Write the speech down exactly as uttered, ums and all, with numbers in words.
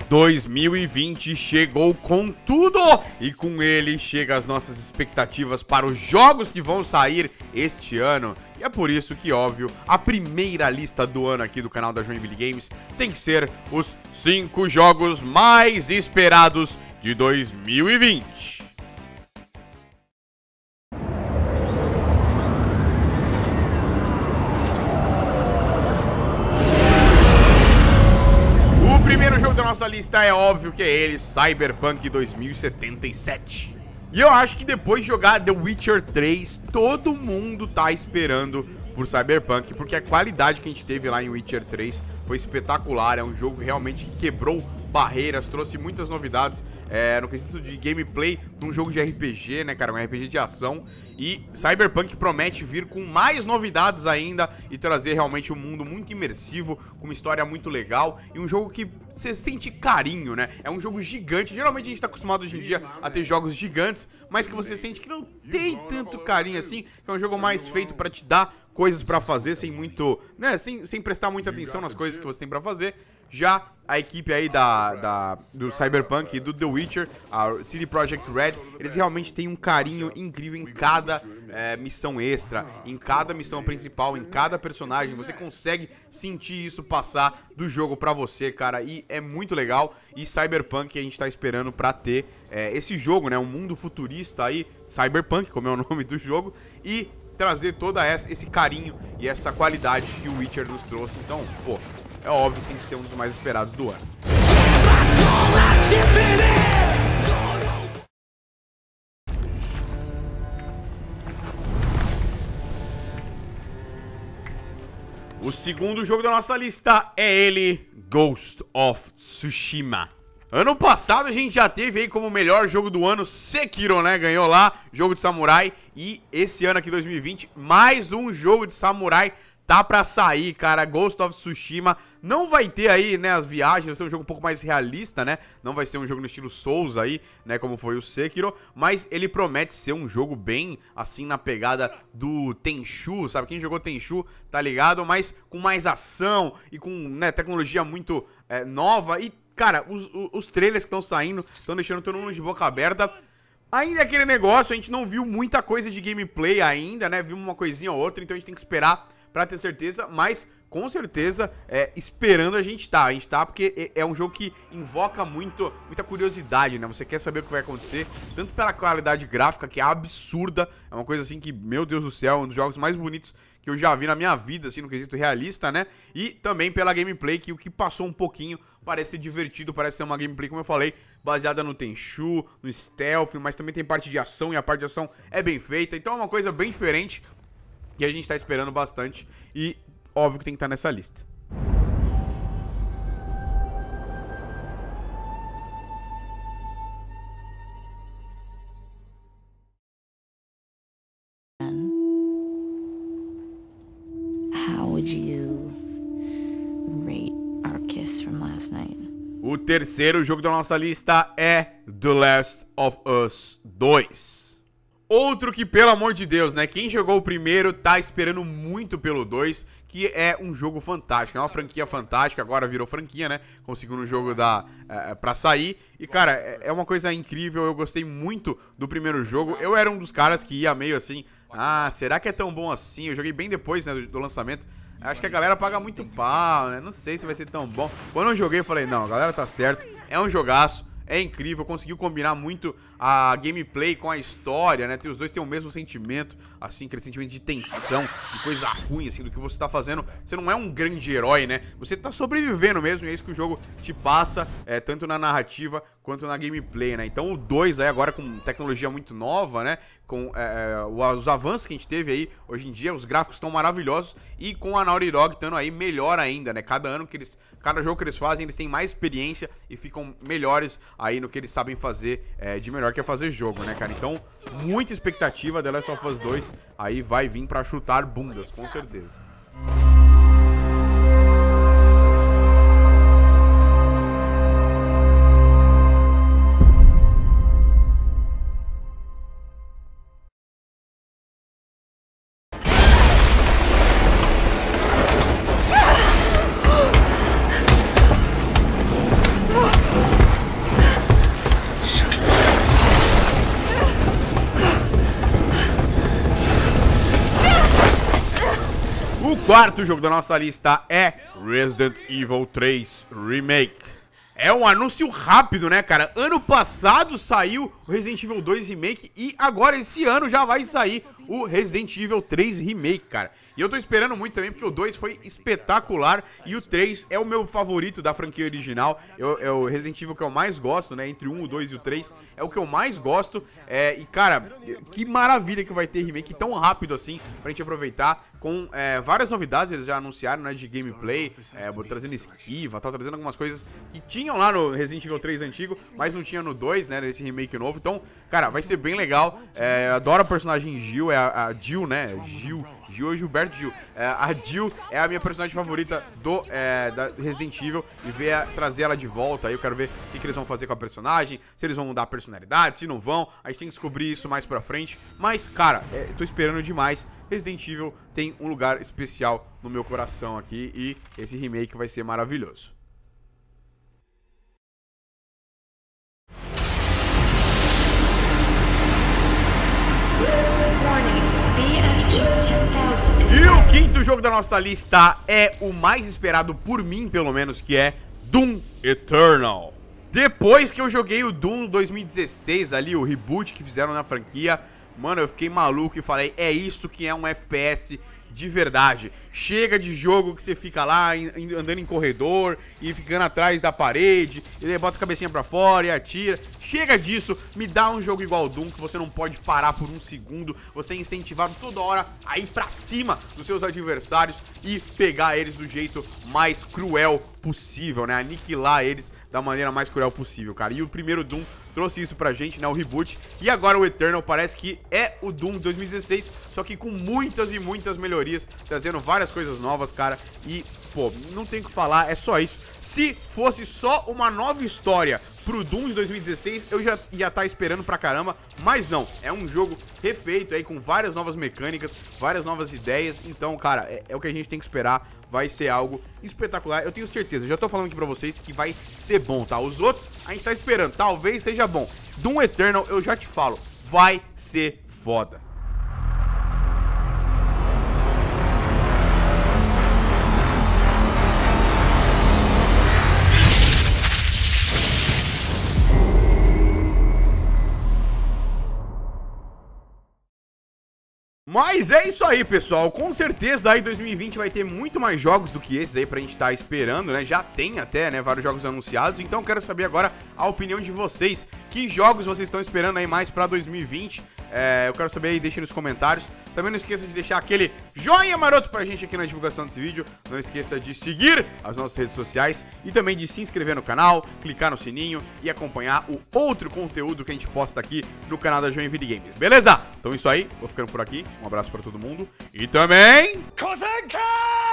dois mil e vinte chegou com tudo e com ele chega as nossas expectativas para os jogos que vão sair este ano. E é por isso que, óbvio, a primeira lista do ano aqui do canal da Joinville Games tem que ser os cinco jogos mais esperados de dois mil e vinte. O primeiro jogo da nossa lista é óbvio que é ele, Cyberpunk dois mil e setenta e sete. E eu acho que depois de jogar The Witcher três, todo mundo tá esperando por Cyberpunk, porque a qualidade que a gente teve lá em Witcher três foi espetacular. É um jogo realmente que quebrou barreiras, trouxe muitas novidades é, no quesito de gameplay de um jogo de R P G, né, cara, um R P G de ação. E Cyberpunk promete vir com mais novidades ainda e trazer realmente um mundo muito imersivo, com uma história muito legal e um jogo que você sente carinho, né? É um jogo gigante. Geralmente a gente tá acostumado hoje em dia a ter jogos gigantes, mas que você sente que não tem tanto carinho assim, que é um jogo mais feito pra te dar coisas pra fazer sem muito, né, sem, sem prestar muita atenção nas coisas que você tem pra fazer. Já a equipe aí da, da, do Cyberpunk e do The Witcher, a C D Projekt Red, eles realmente têm um carinho incrível em cada é, missão extra, em cada missão principal, em cada personagem. Você consegue sentir isso passar do jogo pra você, cara, e é muito legal. E Cyberpunk a gente tá esperando pra ter é, esse jogo, né, um mundo futurista aí, Cyberpunk, como é o nome do jogo, e trazer toda essa, esse carinho e essa qualidade que o Witcher nos trouxe. Então, pô, é óbvio que tem que ser um dos mais esperados do ano. O segundo jogo da nossa lista é ele, Ghost of Tsushima. Ano passado a gente já teve aí como melhor jogo do ano Sekiro, né? Ganhou lá, jogo de samurai. E esse ano aqui, dois mil e vinte, mais um jogo de samurai tá pra sair, cara. Ghost of Tsushima não vai ter aí, né, as viagens, vai ser um jogo um pouco mais realista, né? Não vai ser um jogo no estilo Souls aí, né, como foi o Sekiro, mas ele promete ser um jogo bem, assim, na pegada do Tenchu, sabe? Quem jogou Tenchu tá ligado, mas com mais ação e com, né, tecnologia muito é, nova. E, cara, os, os trailers que estão saindo estão deixando todo mundo de boca aberta. Ainda é aquele negócio, a gente não viu muita coisa de gameplay ainda, né? Vimos uma coisinha ou outra, então a gente tem que esperar pra ter certeza, mas com certeza é, esperando a gente tá, a gente tá porque é, é um jogo que invoca muito, muita curiosidade, né? Você quer saber o que vai acontecer, tanto pela qualidade gráfica, que é absurda, é uma coisa assim que, meu Deus do céu, é um dos jogos mais bonitos que eu já vi na minha vida, assim, no quesito realista, né? E também pela gameplay, que o que passou um pouquinho parece ser divertido, parece ser uma gameplay, como eu falei, baseada no Tenchu, no stealth, mas também tem parte de ação, e a parte de ação é bem feita, então é uma coisa bem diferente que a gente tá esperando bastante e óbvio que tem que estar nessa lista. How would you rate our kiss from last night? O terceiro jogo da nossa lista é The Last of Us dois. Outro que, pelo amor de Deus, né? Quem jogou o primeiro tá esperando muito pelo dois, que é um jogo fantástico. É uma franquia fantástica, agora virou franquia, né? Conseguiu um jogo da, é, pra sair. E, cara, é, é uma coisa incrível. Eu gostei muito do primeiro jogo. Eu era um dos caras que ia meio assim, ah, será que é tão bom assim? Eu joguei bem depois, né, do, do lançamento. Acho que a galera paga muito pau, né? Não sei se vai ser tão bom. Quando eu joguei, eu falei, não, a galera tá certo. É um jogaço. É incrível, conseguiu combinar muito a gameplay com a história, né? Os dois têm o mesmo sentimento, assim, aquele sentimento de tensão, de coisa ruim, assim, do que você tá fazendo. Você não é um grande herói, né? Você tá sobrevivendo mesmo, e é isso que o jogo te passa, é, tanto na narrativa quanto na gameplay, né? Então o dois aí agora com tecnologia muito nova, né? Com é, os avanços que a gente teve aí hoje em dia, os gráficos estão maravilhosos e com a Naughty Dog estando aí melhor ainda, né? Cada ano que eles, cada jogo que eles fazem, eles têm mais experiência e ficam melhores aí no que eles sabem fazer é, de melhor, que é fazer jogo, né, cara? Então, muita expectativa. The Last of Us dois aí vai vir pra chutar bundas, com certeza. O quarto jogo da nossa lista é Resident Evil três Remake. É um anúncio rápido, né, cara? Ano passado saiu o Resident Evil dois Remake e agora esse ano já vai sair o Resident Evil três Remake, cara. E eu tô esperando muito também porque o dois foi espetacular e o três é o meu favorito da franquia original. Eu, é o Resident Evil que eu mais gosto, né? Entre o um, o dois e o três é o que eu mais gosto. É, e, cara, que maravilha que vai ter remake tão rápido assim pra gente aproveitar. Com é, várias novidades, eles já anunciaram, né? De gameplay, é, trazendo esquiva, tal, trazendo algumas coisas que tinham lá no Resident Evil três antigo, mas não tinha no dois, né? Nesse remake novo. Então, cara, vai ser bem legal. É, eu adoro a personagem Jill, é a, a Jill, né? Jill. Jill ou Gilberto Jill. É, a Jill é a minha personagem favorita do é, da Resident Evil e ver a, trazer ela de volta. Aí eu quero ver o que, que eles vão fazer com a personagem, se eles vão mudar a personalidade, se não vão. A gente tem que descobrir isso mais pra frente. Mas, cara, é, tô esperando demais. Resident Evil tem um lugar especial no meu coração aqui e esse remake vai ser maravilhoso. E o quinto jogo da nossa lista é o mais esperado por mim, pelo menos, que é Doom Eternal. Depois que eu joguei o Doom dois mil e dezesseis ali, o reboot que fizeram na franquia, mano, eu fiquei maluco e falei, é isso que é um F P S de verdade. Chega de jogo que você fica lá andando em corredor e ficando atrás da parede, e daí bota a cabecinha pra fora e atira. Chega disso, me dá um jogo igual ao Doom, que você não pode parar por um segundo, você é incentivado toda hora a ir pra cima dos seus adversários e pegar eles do jeito mais cruel possível, né? Aniquilar eles da maneira mais cruel possível, cara. E o primeiro Doom trouxe isso pra gente, né? O reboot. E agora o Eternal parece que é o Doom dois mil e dezesseis, só que com muitas e muitas melhorias, trazendo várias coisas novas, cara. E, pô, não tem o que falar, é só isso. Se fosse só uma nova história pro Doom de dois mil e dezesseis, eu já ia estar esperando pra caramba, mas não, é um jogo refeito aí, com várias novas mecânicas, várias novas ideias. Então, cara, é, é o que a gente tem que esperar. Vai ser algo espetacular, eu tenho certeza. Já tô falando aqui pra vocês que vai ser bom, tá? Os outros, a gente tá esperando, talvez seja bom. Doom Eternal, eu já te falo, vai ser foda. Mas é isso aí, pessoal, com certeza aí dois mil e vinte vai ter muito mais jogos do que esses aí pra gente estar esperando, né? Já tem até, né, vários jogos anunciados, então quero saber agora a opinião de vocês. Que jogos vocês estão esperando aí mais pra dois mil e vinte? É, eu quero saber aí, deixem nos comentários. Também não esqueça de deixar aquele joinha maroto pra gente aqui na divulgação desse vídeo. Não esqueça de seguir as nossas redes sociais e também de se inscrever no canal, clicar no sininho e acompanhar o outro conteúdo que a gente posta aqui no canal da Joinville Games, beleza? Então é isso aí, vou ficando por aqui. Um abraço pra todo mundo e também... Kozenkai!